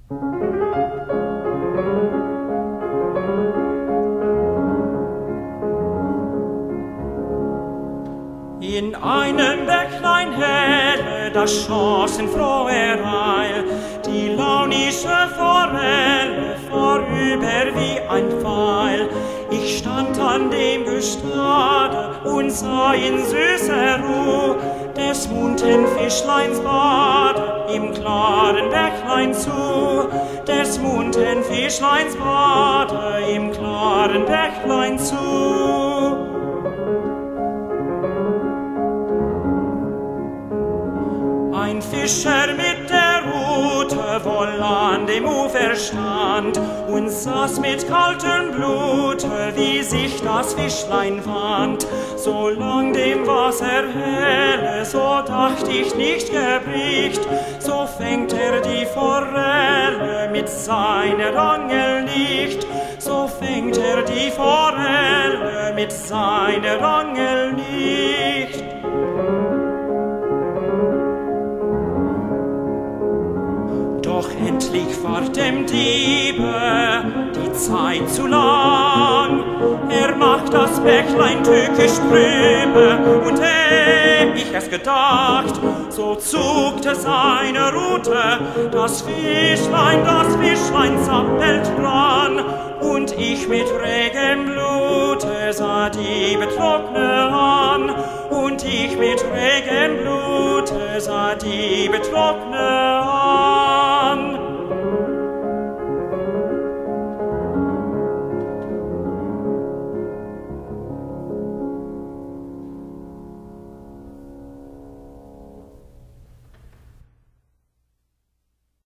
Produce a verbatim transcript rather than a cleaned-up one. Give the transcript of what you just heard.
In einem Bäcklein helle, da schoss in froher Eil die launische Forelle vorüber wie ein Pfeil. Ich stand an dem Gestade und sah in süßer Ruh des munten Fischleins Bade im klaren Bäcklein zu, des munten Fischleins Bade im klaren Bäcklein zu. Ein Fischer mit der Rute wohl an dem Ufer stand und saß mit kaltem Blute, wie sich das Fischlein wand. Solang dem Wasser helle, so dacht ich nicht gebricht, so fängt er die Forelle mit seiner Angel nicht, so fängt er die Forelle mit seiner Angel nicht. Doch endlich war dem Diebe die Zeit zu lang. Er macht das Bäcklein tückisch trübe, und eh ich es gedacht, so zugte seine Rute das Fischlein, das Fischlein zappelt dran, und ich mit regem Blute sah die Betrockne an, und ich mit regem Blute sah die Betrockne an.